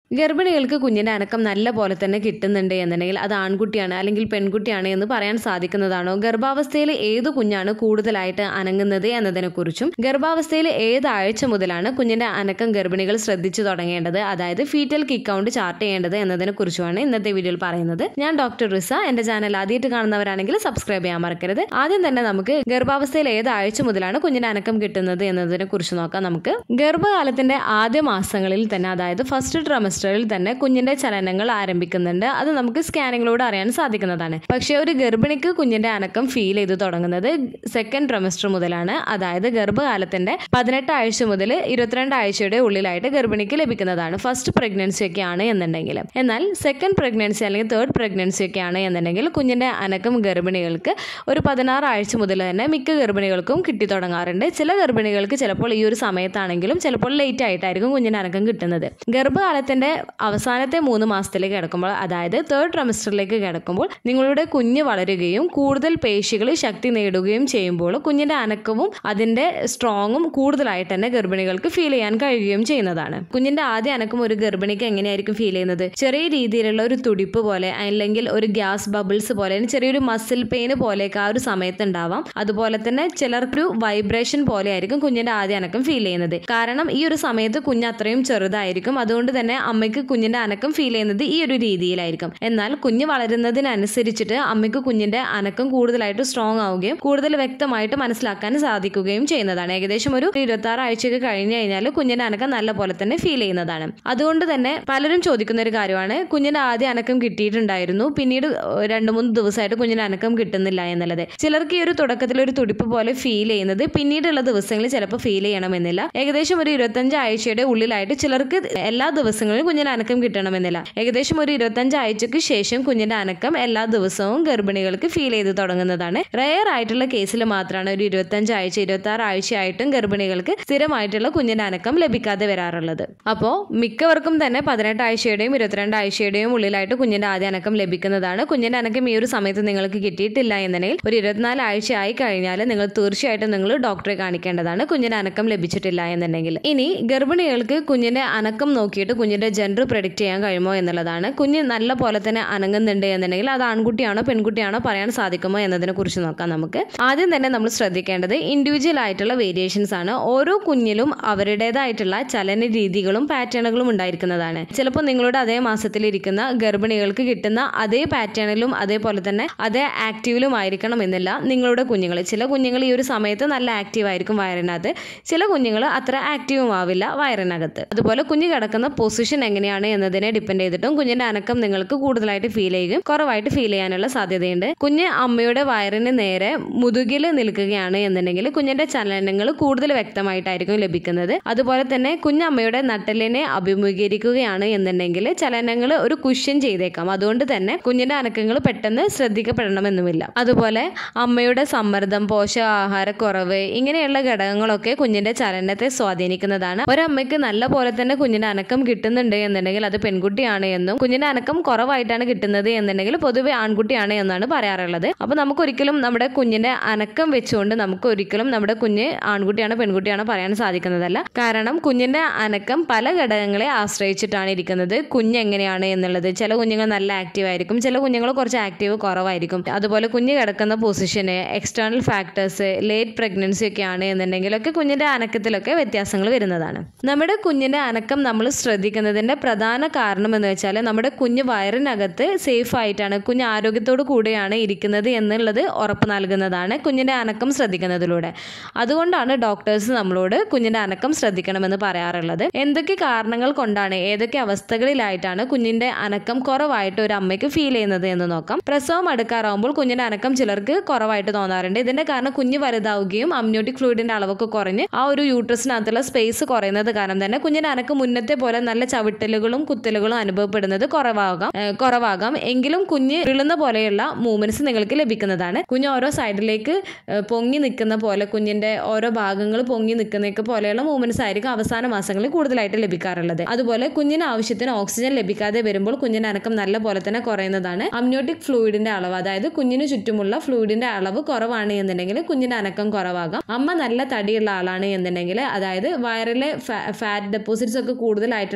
ഗർഭിണികൾക്ക് കുഞ്ഞിൻ്റെ അനക്കം നല്ല പോലെ തന്നെ കിട്ടുന്നുണ്ട് എന്നുണ്ടെങ്കിൽ അത് ആൺകുട്ടിയാണ് അല്ലെങ്കിൽ പെൺകുട്ടിയാണ് എന്ന് പറയാൻ സാധിക്കുന്നതാണോ? ഗർഭാവസ്ഥയിൽ ഏത് കുഞ്ഞാണ് കൂടുതലായിട്ട് അനങ്ങുന്നത് എന്നതിനെക്കുറിച്ചും ഗർഭാവസ്ഥയിൽ ഏത് ആഴ്ച മുതലാണ് കുഞ്ഞിൻ്റെ അനക്കം ഗർഭിണികൾ ശ്രദ്ധിച്ചു തുടങ്ങേണ്ടത്, അതായത് ഫീറ്റൽ കിക്ക് കൗണ്ട് ചാർട്ട് ചെയ്യേണ്ടത് എന്നതിനെക്കുറിച്ചുമാണ് ഇന്നത്തെ വീഡിയോയിൽ പറയുന്നത്. ഞാൻ ഡോക്ടർ റിസ. എൻ്റെ ചാനൽ ആദ്യമായിട്ട് കാണുന്നവരാണെങ്കിൽ സബ്സ്ക്രൈബ് ചെയ്യാൻ മറക്കരുത്. ആദ്യം തന്നെ നമുക്ക് ഗർഭാവസ്ഥയിൽ ഏത് ആഴ്ച മുതലാണ് കുഞ്ഞിൻ്റെ അനക്കം കിട്ടുന്നത് എന്നതിനെ കുറിച്ച് നോക്കാം. നമുക്ക് ഗർഭകാലത്തിന്റെ ആദ്യ മാസങ്ങളിൽ തന്നെ, അതായത് ഫസ്റ്റ് ട്രൈമസ്റ്ററിൽ തന്നെ കുഞ്ഞിന്റെ ചലനങ്ങൾ ആരംഭിക്കുന്നുണ്ട്. അത് നമുക്ക് സ്കാനിങ്ങിലൂടെ അറിയാൻ സാധിക്കുന്നതാണ്. പക്ഷേ ഒരു ഗർഭിണിക്ക് കുഞ്ഞിന്റെ അനക്കം ഫീൽ ചെയ്ത് തുടങ്ങുന്നത് സെക്കൻഡ് ട്രൈമസ്റ്റർ മുതലാണ്. അതായത് ഗർഭകാലത്തിന്റെ 18 ആഴ്ച മുതൽ 22 ആഴ്ചയുടെ ഉള്ളിലായിട്ട് ഗർഭിണിക്ക് ലഭിക്കുന്നതാണ് ഫസ്റ്റ് പ്രഗ്നൻസി ഒക്കെ ആണ് എന്നുണ്ടെങ്കിൽ. എന്നാൽ സെക്കൻഡ് പ്രഗ്നൻസി അല്ലെങ്കിൽ തേർഡ് പ്രഗ്നൻസി ഒക്കെ ആണ് എന്നുണ്ടെങ്കിൽ കുഞ്ഞിന്റെ അനക്കം ഗർഭിണികൾക്ക് ഒരു 16 ആഴ്ച മുതൽ തന്നെ മിക്ക ഗർഭിണികൾക്കും കിട്ടി തുടങ്ങാറുണ്ട്. ചില ഗർഭിണികൾക്ക് ചിലപ്പോൾ ഈ ഒരു സമയത്താണെങ്കിലും ചിലപ്പോൾ ലേറ്റ് ആയിട്ടായിരിക്കും കുഞ്ഞിന് അനക്കം കിട്ടുന്നത്. ഗർഭകാലത്തിന്റെ അവസാനത്തെ 3 മാസത്തിലേക്ക് കിടക്കുമ്പോൾ, അതായത് തേർഡ് ട്രൈമസ്റ്ററിലേക്ക് കിടക്കുമ്പോൾ നിങ്ങളുടെ കുഞ്ഞ് വളരുകയും കൂടുതൽ പേശികൾ ശക്തി നേടുകയും ചെയ്യുമ്പോൾ കുഞ്ഞിന്റെ അനക്കവും അതിന്റെ സ്ട്രോങ്ങും കൂടുതലായിട്ട് തന്നെ ഗർഭിണികൾക്ക് ഫീൽ ചെയ്യാൻ കഴിയുകയും ചെയ്യുന്നതാണ്. കുഞ്ഞിന്റെ ആദ്യ അനക്കം ഒരു ഗർഭിണിക്ക് എങ്ങനെയായിരിക്കും ഫീൽ ചെയ്യുന്നത്? ചെറിയ രീതിയിലുള്ള ഒരു തുടിപ്പ് പോലെ, അല്ലെങ്കിൽ ഒരു ഗ്യാസ് ബബിൾസ് പോലെ, ചെറിയൊരു മസിൽ പെയിൻ പോലെയൊക്കെ ആ ഒരു സമയത്ത് ഉണ്ടാവാം. അതുപോലെ തന്നെ ചിലർക്കൊരു വൈബ്രേഷൻ പോലെ ആയിരിക്കും കുഞ്ഞിന്റെ ആദ്യ അനക്കം ഫീൽ ചെയ്യുന്നത്. കാരണം ഈ ഒരു സമയത്ത് കുഞ്ഞ് അത്രയും ചെറുതായിരിക്കും. അതുകൊണ്ട് തന്നെ അമ്മയ്ക്ക് കുഞ്ഞിന്റെ അനക്കം ഫീൽ ചെയ്യുന്നത് ഈ ഒരു രീതിയിലായിരിക്കും. എന്നാൽ കുഞ്ഞ് വളരുന്നതിനനുസരിച്ചിട്ട് അമ്മയ്ക്ക് കുഞ്ഞിന്റെ അനക്കം കൂടുതലായിട്ട് സ്ട്രോങ് ആവുകയും കൂടുതൽ വ്യക്തമായിട്ട് മനസ്സിലാക്കാൻ സാധിക്കുകയും ചെയ്യുന്നതാണ്. ഏകദേശം ഒരു 26 ആഴ്ചയൊക്കെ കഴിഞ്ഞു കഴിഞ്ഞാൽ കുഞ്ഞിന്റെ അനക്കം നല്ല പോലെ തന്നെ ഫീൽ ചെയ്യുന്നതാണ്. അതുകൊണ്ട് തന്നെ പലരും ചോദിക്കുന്ന ഒരു കാര്യമാണ്, കുഞ്ഞിന്റെ ആദ്യ അനക്കം കിട്ടിയിട്ടുണ്ടായിരുന്നു, പിന്നീട് 2-3 ദിവസമായിട്ട് കുഞ്ഞിന്റെ അനക്കം കിട്ടുന്നില്ല എന്നുള്ളത്. ചിലർക്ക് ഈ ഒരു തുടക്കത്തിൽ ഒരു തുടിപ്പ് പോലെ ഫീൽ ചെയ്യുന്നത് പിന്നീടുള്ള ദിവസങ്ങളിൽ ചിലപ്പോൾ ഫീൽ ചെയ്യണമെന്നില്ല. ഏകദേശം ഒരു 25 ആഴ്ചയുടെ ഉള്ളിലായിട്ട് ചിലർക്ക് എല്ലാ ദിവസങ്ങളിലും കുഞ്ഞിന്റെ അനക്കം കിട്ടണമെന്നില്ല. ഏകദേശം ഒരു 25 ആഴ്ചക്ക് ശേഷം കുഞ്ഞിന്റെ അനക്കം എല്ലാ ദിവസവും ഗർഭിണികൾക്ക് ഫീൽ ചെയ്ത് തുടങ്ങുന്നതാണ്. റെയർ ആയിട്ടുള്ള കേസിൽ മാത്രമാണ് ഒരു 25 ആഴ്ച 26 ആഴ്ചയായിട്ടും ഗർഭിണികൾക്ക് സ്ഥിരമായിട്ടുള്ള കുഞ്ഞിന്റെ അനക്കം ലഭിക്കാതെ വരാറുള്ളത്. അപ്പോൾ മിക്കവർക്കും തന്നെ 18 ആഴ്ചയുടെയും 22 ആഴ്ചയുടെയും ഉള്ളിലായിട്ട് കുഞ്ഞിന്റെ ആദ്യ അനക്കം ലഭിക്കുന്നതാണ്. കുഞ്ഞിന്റെ അനക്കം ഈ ഒരു സമയത്ത് നിങ്ങൾക്ക് കിട്ടിയിട്ടില്ല എന്നുണ്ടെങ്കിൽ ഒരു 24 ആഴ്ച ആയി കഴിഞ്ഞാൽ നിങ്ങൾ തീർച്ചയായിട്ടും നിങ്ങൾ ഡോക്ടറെ കാണിക്കേണ്ടതാണ്, കുഞ്ഞിന്റെ അനക്കം ലഭിച്ചിട്ടില്ല എന്നുണ്ടെങ്കിൽ. ഇനി ഗർഭിണികൾക്ക് കുഞ്ഞിന്റെ അനക്കം നോക്കിയിട്ട് കുഞ്ഞിന്റെ ജെൻഡർ പ്രെഡിക്റ്റ് ചെയ്യാൻ കഴിയുമോ എന്നുള്ളതാണ്. കുഞ്ഞ് നല്ല പോലെ തന്നെ അനങ്ങുന്നുണ്ട് എന്നുണ്ടെങ്കിൽ അത് ആൺകുട്ടിയാണോ പെൺകുട്ടിയാണോ പറയാൻ സാധിക്കുമോ എന്നതിനെ കുറിച്ച് നോക്കാം. നമുക്ക് ആദ്യം തന്നെ നമ്മൾ ശ്രദ്ധിക്കേണ്ടത് ഇൻഡിവിജ്വൽ ആയിട്ടുള്ള വേരിയേഷൻസ് ആണ്. ഓരോ കുഞ്ഞിലും അവരുടേതായിട്ടുള്ള ചലന രീതികളും പാറ്റേണുകളും ഉണ്ടായിരിക്കുന്നതാണ്. ചിലപ്പോൾ നിങ്ങളുടെ അതേ മാസത്തിലിരിക്കുന്ന ഗർഭിണികൾക്ക് കിട്ടുന്ന അതേ പാറ്റേണിലും അതേപോലെ തന്നെ അതേ ആക്റ്റീവിലും ആയിരിക്കണം എന്നില്ല നിങ്ങളുടെ കുഞ്ഞുങ്ങൾ. ചില കുഞ്ഞുങ്ങൾ ഈ ഒരു സമയത്ത് നല്ല ആക്റ്റീവ് ആയിരിക്കും വയറിനകത്ത്, ചില കുഞ്ഞുങ്ങൾ അത്ര ആക്റ്റീവും ആവില്ല വയറിനകത്ത്. അതുപോലെ കുഞ്ഞ് കിടക്കുന്ന പൊസിഷൻ എങ്ങനെയാണ് എന്നതിനെ ഡിപ്പെൻഡ് ചെയ്തിട്ടും കുഞ്ഞിന്റെ അനക്കം നിങ്ങൾക്ക് കൂടുതലായിട്ട് ഫീൽ ചെയ്യുകയും കുറവായിട്ട് ഫീൽ ചെയ്യാനുള്ള സാധ്യതയുണ്ട്. കുഞ്ഞ് അമ്മയുടെ വയറിന് നേരെ മുതുകിൽ നിൽക്കുകയാണ് എന്നുണ്ടെങ്കിൽ കുഞ്ഞിന്റെ ചലനങ്ങൾ കൂടുതൽ വ്യക്തമായിട്ടായിരിക്കും ലഭിക്കുന്നത്. അതുപോലെ തന്നെ കുഞ്ഞമ്മയുടെ നട്ടലിനെ അഭിമുഖീകരിക്കുകയാണ് എന്നുണ്ടെങ്കിൽ ചലനങ്ങൾ ഒരു കുഷ്യൻ ചെയ്തേക്കാം. അതുകൊണ്ട് തന്നെ കുഞ്ഞിന്റെ അനക്കങ്ങൾ പെട്ടെന്ന് ശ്രദ്ധിക്കപ്പെടണമെന്നുമില്ല. അതുപോലെ അമ്മയുടെ സമ്മർദ്ദം, പോഷകാഹാരക്കുറവ്, ഇങ്ങനെയുള്ള ഘടകങ്ങളൊക്കെ കുഞ്ഞിന്റെ ചലനത്തെ സ്വാധീനിക്കുന്നതാണ്. ഒരമ്മയ്ക്ക് നല്ല പോലെ തന്നെ കുഞ്ഞിന്റെ അനക്കം കിട്ടുന്നുണ്ട് എന്നുണ്ടെങ്കിൽ അത് പെൺകുട്ടിയാണ് എന്നും, കുഞ്ഞിന്റെ അനക്കം കുറവായിട്ടാണ് കിട്ടുന്നത് എന്നുണ്ടെങ്കിൽ പൊതുവെ ആൺകുട്ടിയാണ് എന്നാണ് പറയാറുള്ളത്. അപ്പൊ നമുക്കൊരിക്കലും നമ്മുടെ കുഞ്ഞിന്റെ അനക്കം വെച്ചുകൊണ്ട് നമുക്ക് ഒരിക്കലും നമ്മുടെ കുഞ്ഞ് ആൺകുട്ടിയാണോ പെൺകുട്ടിയാണോ പറയാൻ സാധിക്കുന്നതല്ല. കാരണം കുഞ്ഞിന്റെ അനക്കം പല ഘടകങ്ങളെ ആശ്രയിച്ചിട്ടാണ് ഇരിക്കുന്നത്. കുഞ്ഞ് എങ്ങനെയാണ് എന്നുള്ളത്, ചില കുഞ്ഞുങ്ങൾ നല്ല ആക്റ്റീവ് ആയിരിക്കും, ചില കുഞ്ഞുങ്ങൾ കുറച്ച് ആക്റ്റീവ് കുറവായിരിക്കും. അതുപോലെ കുഞ്ഞ് കിടക്കുന്ന പൊസിഷന്, എക്സ്റ്റേണൽ ഫാക്ടേഴ്സ്, ലേറ്റ് പ്രഗ്നൻസി ഒക്കെ ആണ് എന്നുണ്ടെങ്കിലൊക്കെ കുഞ്ഞിന്റെ അനക്കത്തിലൊക്കെ വ്യത്യാസങ്ങൾ വരുന്നതാണ്. നമ്മുടെ കുഞ്ഞിന്റെ അനക്കം നമ്മൾ ശ്രദ്ധിക്കുന്നതിന്റെ പ്രധാന കാരണം എന്ന് വെച്ചാൽ നമ്മുടെ കുഞ്ഞ് വയറിനകത്ത് സേഫ് ആയിട്ടാണ്, കുഞ്ഞ് ആരോഗ്യത്തോടു കൂടെയാണ് ഇരിക്കുന്നത് എന്നുള്ളത് ഉറപ്പ് നൽകുന്നതാണ് കുഞ്ഞിന്റെ അനക്കം ശ്രദ്ധിക്കുന്നതിലൂടെ. അതുകൊണ്ടാണ് ഡോക്ടേഴ്സ് നമ്മളോട് കുഞ്ഞിന്റെ അനക്കം ശ്രദ്ധിക്കണമെന്ന് പറയാറുള്ളത്. എന്തൊക്കെ കാരണങ്ങൾ കൊണ്ടാണ്, ഏതൊക്കെ അവസ്ഥകളിലായിട്ടാണ് കുഞ്ഞിന്റെ അനക്കം കുറവായിട്ട് ഒരു അമ്മയ്ക്ക് ഫീൽ ചെയ്യുന്നത് എന്ന് നോക്കാം. പ്രസവം അടുക്കാറാവുമ്പോൾ കുഞ്ഞിന്റെ അനക്കം ചിലർക്ക് കുറവായിട്ട് തോന്നാറുണ്ട്. ഇതിന്റെ കാരണം കുഞ്ഞ് വലുതാവുകയും അമ്നിയോട്ടിക് ഫ്ലൂയിഡിന്റെ അളവൊക്കെ കുറഞ്ഞ് ആ ഒരു യൂട്രസിനകത്തുള്ള സ്പേസ് കുറയുന്നത് കാരണം തന്നെ കുഞ്ഞിന്റെ അനക്കം മുന്നത്തെ പോലെ നല്ല ചവിട്ടലുകളും കുത്തലുകളും അനുഭവപ്പെടുന്നത് കുറവാകാം. എങ്കിലും കുഞ്ഞ് ഉരുളുന്ന പോലെയുള്ള മൂവ്മെന്റ്സ് നിങ്ങൾക്ക് ലഭിക്കുന്നതാണ്. കുഞ്ഞ് ഓരോ സൈഡിലേക്ക് പൊങ്ങി നിൽക്കുന്ന പോലെ, കുഞ്ഞിന്റെ ഓരോ ഭാഗങ്ങൾ പൊങ്ങി നിൽക്കുന്നതൊക്കെ പോലെയുള്ള മൂവ്മെന്റ്സ് ആയിരിക്കും അവസാന മാസങ്ങളിൽ കൂടുതലായിട്ട് ലഭിക്കാറുള്ളത്. അതുപോലെ കുഞ്ഞിന് ആവശ്യത്തിന് ഓക്സിജൻ ലഭിക്കാതെ വരുമ്പോൾ കുഞ്ഞിന്റെ അനക്കം നല്ല പോലെ തന്നെ കുറയുന്നതാണ്. അമ്നിയോട്ടിക് ഫ്ലൂയിഡിന്റെ അളവ്, അതായത് കുഞ്ഞിന് ചുറ്റുമുള്ള ഫ്ലൂയിഡിന്റെ അളവ് കുറവാണ് എന്നുണ്ടെങ്കിൽ കുഞ്ഞിന്റെ അനക്കം കുറവാകാം. അമ്മ നല്ല തടിയുള്ള ആളാണ് എന്നുണ്ടെങ്കിൽ, അതായത് വയറിലെ ഫാറ്റ് ഡെപ്പോസിറ്റ്സ് ഒക്കെ കൂടുതലായിട്ടുള്ളവരാണ്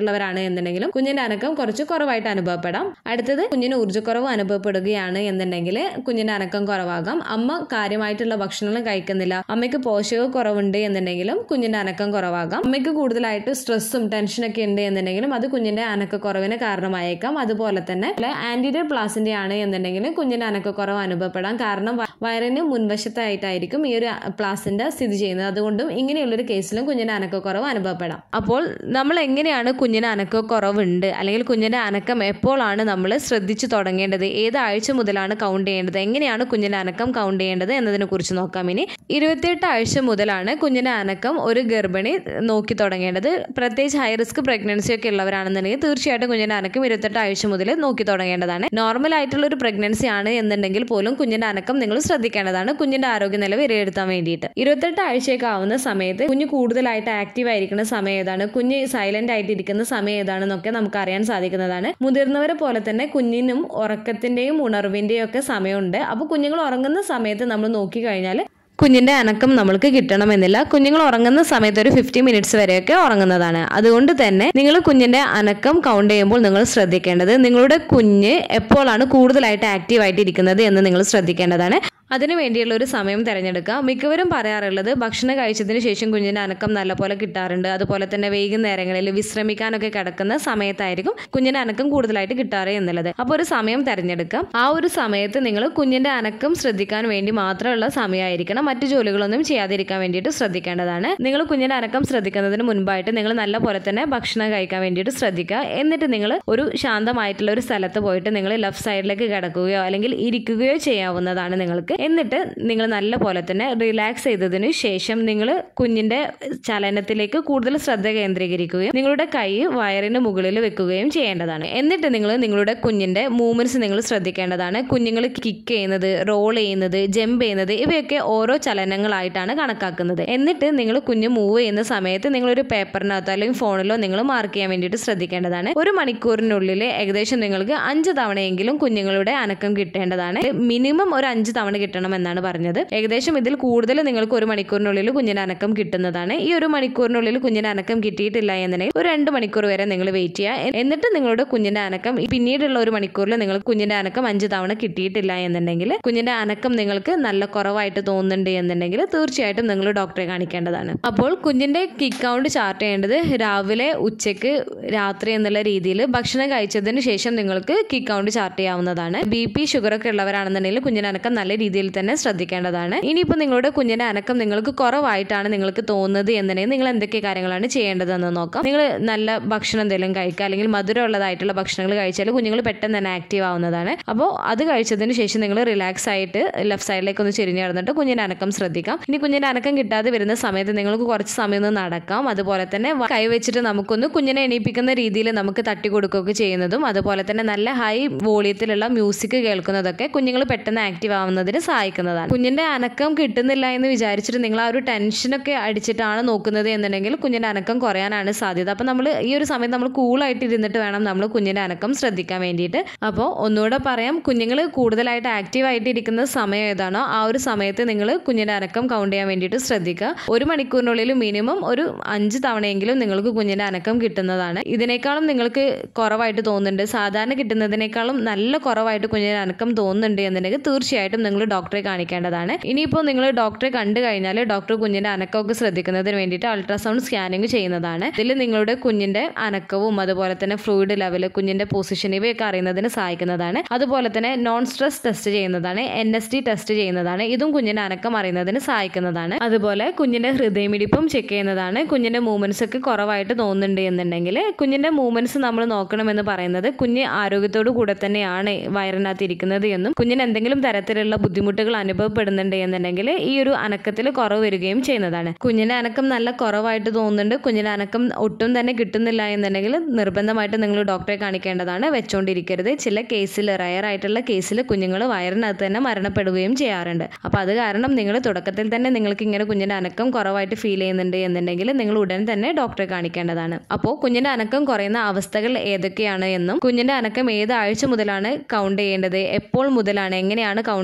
എന്നുണ്ടെങ്കിലും കുഞ്ഞിന്റെ അനക്കം കുറച്ച് കുറവായിട്ട് അനുഭവപ്പെടാം. അടുത്തത് കുഞ്ഞിന് ഊർജ്ജക്കുറവ് അനുഭവപ്പെടുകയാണ് എന്നുണ്ടെങ്കിൽ കുഞ്ഞിന്റെ അനക്കം കുറവാകാം. അമ്മ കാര്യമായിട്ടുള്ള ഭക്ഷണങ്ങൾ കഴിക്കുന്നില്ല, അമ്മയ്ക്ക് പോഷകക്കുറവുണ്ട് എന്നുണ്ടെങ്കിലും കുഞ്ഞിന്റെ അനക്കം കുറവാകാം. അമ്മയ്ക്ക് കൂടുതലായിട്ട് സ്ട്രെസ്സും ടെൻഷനൊക്കെ ഉണ്ട് എന്നുണ്ടെങ്കിലും അത് കുഞ്ഞിന്റെ അനക്കക്കുറവിന് കാരണമായേക്കാം. അതുപോലെ തന്നെ ആന്റീരിയർ പ്ലാസിന്റെ ആണ് എന്നുണ്ടെങ്കിൽ കുഞ്ഞിന്റെ അനക്കക്കുറവ് അനുഭവപ്പെടാം. കാരണം വയറിന് മുൻവശത്തായിട്ടായിരിക്കും ഈ ഒരു പ്ലാസിന്റെ സ്ഥിതി ചെയ്യുന്നത്. അതുകൊണ്ടും ഇങ്ങനെയുള്ളൊരു കേസിലും കുഞ്ഞിന്റെ അനക്കക്കുറവ് അനുഭവപ്പെടാം. അപ്പോൾ നമ്മൾ എങ്ങനെയാണ് കുഞ്ഞിന് അനക്കക്കുറവുണ്ട് അല്ലെങ്കിൽ കുഞ്ഞിന്റെ അനക്കം എപ്പോഴാണ് നമ്മൾ ശ്രദ്ധിച്ചു തുടങ്ങേണ്ടത്, ഏത് ആഴ്ച മുതലാണ് കൗണ്ട് ചെയ്യേണ്ടത്, എങ്ങനെയാണ് കുഞ്ഞിന്റെ അനക്കം കൗണ്ട് ചെയ്യേണ്ടത് എന്നതിനെ കുറിച്ച് നോക്കാം. ഇനി 28 ആഴ്ച മുതലാണ് കുഞ്ഞിന്റെ അനക്കം ഒരു ഗർഭിണി നോക്കി തുടങ്ങേണ്ടത്. പ്രത്യേകിച്ച് ഹൈ റിസ്ക് പ്രഗ്നൻസി ഒക്കെ ഉള്ളവരാണെന്നുണ്ടെങ്കിൽ തീർച്ചയായിട്ടും കുഞ്ഞിന്റെ അനക്കം 28 ആഴ്ച മുതൽ നോക്കി തുടങ്ങേണ്ടതാണ്. നോർമൽ ആയിട്ടുള്ള ഒരു പ്രഗ്നൻസി ആണ് എന്നുണ്ടെങ്കിൽ പോലും കുഞ്ഞിന്റെ അനക്കം നിങ്ങൾ ശ്രദ്ധിക്കേണ്ടതാണ് കുഞ്ഞിന്റെ ആരോഗ്യനില വിലയിരുത്താൻ വേണ്ടിയിട്ട്. 28 ആഴ്ചയൊക്കെ ആവുന്ന സമയത്ത് കുഞ്ഞ് കൂടുതലായിട്ട് ആക്റ്റീവ് ആയിരിക്കുന്ന സമയം ഏതാണ്, കുഞ്ഞ് സൈലന്റ് ആയിട്ട് ഇരിക്കുന്ന സമയം ഏതാണെന്നൊക്കെ നമുക്ക് അറിയാൻ സാധിക്കുന്നതാണ്. മുതിർന്നവരെ പോലെ തന്നെ കുഞ്ഞിനും ഉറക്കത്തിന്റെയും ഉണർവിന്റെയും ഒക്കെ സമയമുണ്ട്. അപ്പോൾ കുഞ്ഞുങ്ങൾ ഉറങ്ങുന്ന സമയത്ത് നമ്മൾ നോക്കി കഴിഞ്ഞാൽ കുഞ്ഞിന്റെ അനക്കം നമ്മൾക്ക് കിട്ടണമെന്നില്ല. കുഞ്ഞുങ്ങൾ ഉറങ്ങുന്ന സമയത്ത് ഒരു 50 മിനിറ്റ്സ് വരെയൊക്കെ ഉറങ്ങുന്നതാണ്. അതുകൊണ്ട് തന്നെ നിങ്ങൾ കുഞ്ഞിന്റെ അനക്കം കൗണ്ട് ചെയ്യുമ്പോൾ നിങ്ങൾ ശ്രദ്ധിക്കേണ്ടത് നിങ്ങളുടെ കുഞ്ഞ് എപ്പോഴാണ് കൂടുതലായിട്ട് ആക്റ്റീവ് ആയിട്ട് ഇരിക്കുന്നത് എന്ന് നിങ്ങൾ ശ്രദ്ധിക്കേണ്ടതാണ്. അതിനു വേണ്ടിയുള്ള ഒരു സമയം തിരഞ്ഞെടുക്കുക. മിക്കവരും പറയാറുള്ളത് ഭക്ഷണം കഴിച്ചതിന് ശേഷം കുഞ്ഞിന്റെ അനക്കം നല്ലപോലെ കിട്ടാറുണ്ട്. അതുപോലെ തന്നെ വൈകുന്നേരങ്ങളിൽ വിശ്രമിക്കാനൊക്കെ കിടക്കുന്ന സമയത്തായിരിക്കും കുഞ്ഞിന്റെ അനക്കം കൂടുതലായിട്ട് കിട്ടാറ് എന്നുള്ളത്. അപ്പോൾ ഒരു സമയം തിരഞ്ഞെടുക്കുക. ആ ഒരു സമയത്ത് നിങ്ങൾ കുഞ്ഞിന്റെ അനക്കം ശ്രദ്ധിക്കാൻ വേണ്ടി മാത്രമുള്ള സമയമായിരിക്കണം. മറ്റു ജോലികളൊന്നും ചെയ്യാതിരിക്കാൻ വേണ്ടിയിട്ട് ശ്രദ്ധിക്കേണ്ടതാണ്. നിങ്ങൾ കുഞ്ഞിന്റെ അനക്കം ശ്രദ്ധിക്കുന്നതിന് മുൻപായിട്ട് നിങ്ങൾ നല്ല പോലെ തന്നെ ഭക്ഷണം കഴിക്കാൻ വേണ്ടിയിട്ട് ശ്രദ്ധിക്കുക. എന്നിട്ട് നിങ്ങൾ ഒരു ശാന്തമായിട്ടുള്ള ഒരു സ്ഥലത്ത് പോയിട്ട് നിങ്ങൾ ലെഫ്റ്റ് സൈഡിലേക്ക് കിടക്കുകയോ അല്ലെങ്കിൽ ഇരിക്കുകയോ ചെയ്യാവുന്നതാണ് നിങ്ങൾക്ക്. എന്നിട്ട് നിങ്ങൾ നല്ല പോലെ തന്നെ റിലാക്സ് ചെയ്തതിന് ശേഷം നിങ്ങൾ കുഞ്ഞിന്റെ ചലനത്തിലേക്ക് കൂടുതൽ ശ്രദ്ധ കേന്ദ്രീകരിക്കുകയും നിങ്ങളുടെ കൈ വയറിന് മുകളിൽ വെക്കുകയും ചെയ്യേണ്ടതാണ്. എന്നിട്ട് നിങ്ങൾ നിങ്ങളുടെ കുഞ്ഞിന്റെ മൂവ്മെന്റ്സ് നിങ്ങൾ ശ്രദ്ധിക്കേണ്ടതാണ്. കുഞ്ഞുങ്ങൾ കിക്ക് ചെയ്യുന്നത്, റോൾ ചെയ്യുന്നത്, ജമ്പ് ചെയ്യുന്നത് ഇവയൊക്കെ ഓരോ ചലനങ്ങളായിട്ടാണ് കണക്കാക്കുന്നത്. എന്നിട്ട് നിങ്ങൾ കുഞ്ഞ് മൂവ് ചെയ്യുന്ന സമയത്ത് നിങ്ങളൊരു പേപ്പറിനകത്തോ അല്ലെങ്കിൽ ഫോണിലോ നിങ്ങൾ മാർക്ക് ചെയ്യാൻ വേണ്ടിയിട്ട് ശ്രദ്ധിക്കേണ്ടതാണ്. ഒരു മണിക്കൂറിനുള്ളിൽ ഏകദേശം നിങ്ങൾക്ക് 5 തവണയെങ്കിലും കുഞ്ഞുങ്ങളുടെ അനക്കം കിട്ടേണ്ടതാണ്. മിനിമം ഒരു 5 തവണ കിട്ടണം എന്നാണ് പറഞ്ഞത്. ഏകദേശം ഇതിൽ കൂടുതൽ നിങ്ങൾക്ക് ഒരു മണിക്കൂറിനുള്ളിൽ കുഞ്ഞിന്റെ അനക്കം കിട്ടുന്നതാണ്. ഈ ഒരു മണിക്കൂറിനുള്ളിൽ കുഞ്ഞിന്റെ അനക്കം കിട്ടിയിട്ടില്ല എന്നുണ്ടെങ്കിൽ ഒരു 2 മണിക്കൂർ വരെ നിങ്ങൾ വെയിറ്റ് ചെയ്യുക. എന്നിട്ട് നിങ്ങളുടെ കുഞ്ഞിന്റെ അനക്കം പിന്നീടുള്ള ഒരു മണിക്കൂറിൽ നിങ്ങൾക്ക് കുഞ്ഞിന്റെ അനക്കം 5 തവണ കിട്ടിയിട്ടില്ല എന്നുണ്ടെങ്കിൽ കുഞ്ഞിന്റെ അനക്കം നിങ്ങൾക്ക് നല്ല കുറവായിട്ട് തോന്നുന്നുണ്ട് എന്നുണ്ടെങ്കിൽ തീർച്ചയായിട്ടും നിങ്ങൾ ഡോക്ടറെ കാണിക്കേണ്ടതാണ്. അപ്പോൾ കുഞ്ഞിന്റെ കിക്ക് കൗണ്ട് ചാർട്ട് ചെയ്യേണ്ടത് രാവിലെ, ഉച്ചയ്ക്ക്, രാത്രി എന്നുള്ള രീതിയിൽ ഭക്ഷണം കഴിച്ചതിന് ശേഷം നിങ്ങൾക്ക് കിക്ക് കൗണ്ട് ചാർട്ട് ചെയ്യാവുന്നതാണ്. BP, ഷുഗർ ഒക്കെ ഉള്ളവരാണെന്നുണ്ടെങ്കിൽ കുഞ്ഞിന്റെ അനക്കം നല്ല രീതിയിൽ തന്നെ ശ്രദ്ധിക്കേണ്ടതാണ്. ഇനിയിപ്പോൾ നിങ്ങളുടെ കുഞ്ഞിന്റെ അനക്കം നിങ്ങൾക്ക് കുറവായിട്ടാണ് നിങ്ങൾക്ക് തോന്നുന്നത് എന്നുണ്ടെങ്കിൽ നിങ്ങൾ എന്തൊക്കെ കാര്യങ്ങളാണ് ചെയ്യേണ്ടതെന്ന് നോക്കാം. നിങ്ങൾ നല്ല ഭക്ഷണം എന്തെങ്കിലും കഴിക്കുക, അല്ലെങ്കിൽ മധുരമുള്ളതായിട്ടുള്ള ഭക്ഷണങ്ങൾ കഴിച്ചാൽ കുഞ്ഞുങ്ങൾ പെട്ടെന്ന് തന്നെ ആക്റ്റീവ് ആവുന്നതാണ്. അപ്പോൾ അത് കഴിച്ചതിന് ശേഷം നിങ്ങൾ റിലാക്സ് ആയിട്ട് ലെഫ്റ്റ് സൈഡിലേക്ക് ഒന്ന് ചെരിഞ്ഞ് നടന്നിട്ട് കുഞ്ഞിന്റെ അനക്കം ശ്രദ്ധിക്കാം. ഇനി കുഞ്ഞിന്റെ അനക്കം കിട്ടാതെ വരുന്ന സമയത്ത് നിങ്ങൾക്ക് കുറച്ച് സമയം ഒന്ന് നടക്കാം. അതുപോലെ തന്നെ കൈവച്ചിട്ട് നമുക്കൊന്ന് കുഞ്ഞിനെ എണീപ്പിക്കുന്ന രീതിയിൽ നമുക്ക് തട്ടി കൊടുക്കുകയൊക്കെ ചെയ്യുന്നതും അതുപോലെ തന്നെ നല്ല ഹൈ വോളിയത്തിലുള്ള മ്യൂസിക് കേൾക്കുന്നതൊക്കെ കുഞ്ഞുങ്ങൾ പെട്ടെന്ന് ആക്റ്റീവ് ആവുന്നതിന് സഹായിക്കുന്നതാണ്. കുഞ്ഞിന്റെ അനക്കം കിട്ടുന്നില്ല എന്ന് വിചാരിച്ചിട്ട് നിങ്ങൾ ആ ഒരു ടെൻഷനൊക്കെ അടിച്ചിട്ടാണ് നോക്കുന്നത് എന്നുണ്ടെങ്കിൽ കുഞ്ഞിന്റെ അനക്കം കുറയാനാണ് സാധ്യത. അപ്പോൾ നമ്മൾ ഈ ഒരു സമയത്ത് നമ്മൾ കൂളായിട്ട് ഇരുന്നിട്ട് വേണം നമ്മൾ കുഞ്ഞിന്റെ അനക്കം ശ്രദ്ധിക്കാൻ വേണ്ടിയിട്ട്. അപ്പോൾ ഒന്നുകൂടെ പറയാം, കുഞ്ഞുങ്ങൾ കൂടുതലായിട്ട് ആക്റ്റീവ് ആയിട്ട് ഇരിക്കുന്ന സമയം ഏതാണോ ആ ഒരു സമയത്ത് നിങ്ങൾ കുഞ്ഞിന്റെ അനക്കം കൗണ്ട് ചെയ്യാൻ വേണ്ടിയിട്ട് ശ്രദ്ധിക്കുക. ഒരു മണിക്കൂറിനുള്ളിൽ മിനിമം ഒരു 5 തവണയെങ്കിലും നിങ്ങൾക്ക് കുഞ്ഞിന്റെ അനക്കം കിട്ടുന്നതാണ്. ഇതിനേക്കാളും നിങ്ങൾക്ക് കുറവായിട്ട് തോന്നുന്നുണ്ട്, സാധാരണ കിട്ടുന്നതിനേക്കാളും നല്ല കുറവായിട്ട് കുഞ്ഞിന്റെ അനക്കം തോന്നുന്നുണ്ട് എന്നുണ്ടെങ്കിൽ തീർച്ചയായിട്ടും നിങ്ങൾ ഡോക്ടറെ കാണിക്കേണ്ടതാണ്. ഇനിയിപ്പോൾ നിങ്ങൾ ഡോക്ടറെ കണ്ടു കഴിഞ്ഞാൽ ഡോക്ടർ കുഞ്ഞിന്റെ അനക്കമൊക്കെ ശ്രദ്ധിക്കുന്നതിന് വേണ്ടിയിട്ട് അൾട്രാസൗണ്ട് സ്കാനിങ് ചെയ്യുന്നതാണ്. ഇതിൽ നിങ്ങളുടെ കുഞ്ഞിന്റെ അനക്കവും അതുപോലെ തന്നെ ഫ്ലൂയിഡ് ലെവൽ, കുഞ്ഞിന്റെ പൊസിഷൻ ഇവയൊക്കെ അറിയുന്നതിന് സഹായിക്കുന്നതാണ്. അതുപോലെ തന്നെ നോൺ സ്ട്രെസ് ടെസ്റ്റ് ചെയ്യുന്നതാണ്, NST ടെസ്റ്റ് ചെയ്യുന്നതാണ്. ഇതും കുഞ്ഞിന്റെ അനക്കം അറിയുന്നതിന് സഹായിക്കുന്നതാണ്. അതുപോലെ കുഞ്ഞിന്റെ ഹൃദയമിടിപ്പും ചെക്ക് ചെയ്യുന്നതാണ്. കുഞ്ഞിന്റെ മൂവ്മെന്റ്സ് ഒക്കെ കുറവായിട്ട് തോന്നുന്നുണ്ട് എന്നുണ്ടെങ്കിൽ കുഞ്ഞിന്റെ മൂവ്മെന്റ്സ് നമ്മൾ നോക്കണമെന്ന് പറയുന്നത് കുഞ്ഞ് ആരോഗ്യത്തോടു കൂടെ തന്നെയാണ് വയറിനകത്ത് ഇരിക്കുന്നത് എന്നും കുഞ്ഞിന് എന്തെങ്കിലും തരത്തിലുള്ള ബുദ്ധിമുട്ടുകൾ അനുഭവപ്പെടുന്നുണ്ട് എന്നുണ്ടെങ്കിൽ ഈ ഒരു അനക്കത്തിൽ കുറവ് വരികയും ചെയ്യുന്നതാണ്. കുഞ്ഞിന്റെ അനക്കം നല്ല കുറവായിട്ട് തോന്നുന്നുണ്ട്, കുഞ്ഞിന്റെ അനക്കം ഒട്ടും തന്നെ കിട്ടുന്നില്ല എന്നുണ്ടെങ്കിൽ നിർബന്ധമായിട്ട് നിങ്ങൾ ഡോക്ടറെ കാണിക്കേണ്ടതാണ്. വെച്ചോണ്ടിരിക്കരുത്. ചില കേസിൽ, റയർ ആയിട്ടുള്ള കേസിൽ കുഞ്ഞുങ്ങൾ വയറിനകത്ത് തന്നെ മരണപ്പെടുകയും ചെയ്യാറുണ്ട്. അപ്പോൾ അത് കാരണം നിങ്ങൾ തുടക്കത്തിൽ തന്നെ നിങ്ങൾക്ക് ഇങ്ങനെ കുഞ്ഞിന്റെ അനക്കം കുറവായിട്ട് ഫീൽ ചെയ്യുന്നുണ്ട് എന്നുണ്ടെങ്കിൽ നിങ്ങൾ ഉടൻ തന്നെ ഡോക്ടറെ കാണിക്കേണ്ടതാണ്. അപ്പോൾ കുഞ്ഞിന്റെ അനക്കം കുറയുന്ന അവസ്ഥകൾ ഏതൊക്കെയാണ് എന്നും കുഞ്ഞിന്റെ അനക്കം ഏത് ആഴ്ച മുതലാണ് കൗണ്ട് ചെയ്യേണ്ടത്, എപ്പോൾ മുതലാണ്, എങ്ങനെയാണ് കൗണ്ട് ചെയ്യേണ്ടത്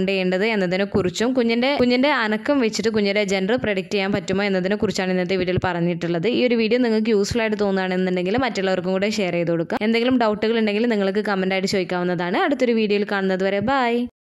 എന്നതിനെക്കുറിച്ചും കുഞ്ഞിൻ്റെ അനക്കം വെച്ചിട്ട് കുഞ്ഞിൻ്റെ ജെൻഡർ പ്രെഡിക്റ്റ് ചെയ്യാൻ പറ്റുമോ എന്നതിനെക്കുറിച്ചാണ് ഇന്നത്തെ വീഡിയോയിൽ പറഞ്ഞിട്ടുള്ളത്. ഈ ഒരു വീഡിയോ നിങ്ങൾക്ക് യൂസ്ഫുൾ ആയിട്ട് തോന്നുകയാണെന്നുണ്ടെങ്കിൽ മറ്റുള്ളവർക്കും കൂടെ ഷെയർ ചെയ്ത് കൊടുക്കുക. എന്തെങ്കിലും ഡൗട്ടുകൾ ഉണ്ടെങ്കിൽ നിങ്ങൾക്ക് കമൻ്റ് ആയിട്ട് ചോദിക്കാവുന്നതാണ്. അടുത്തൊരു വീഡിയോയിൽ കാണുന്നത് വരെ ബൈ.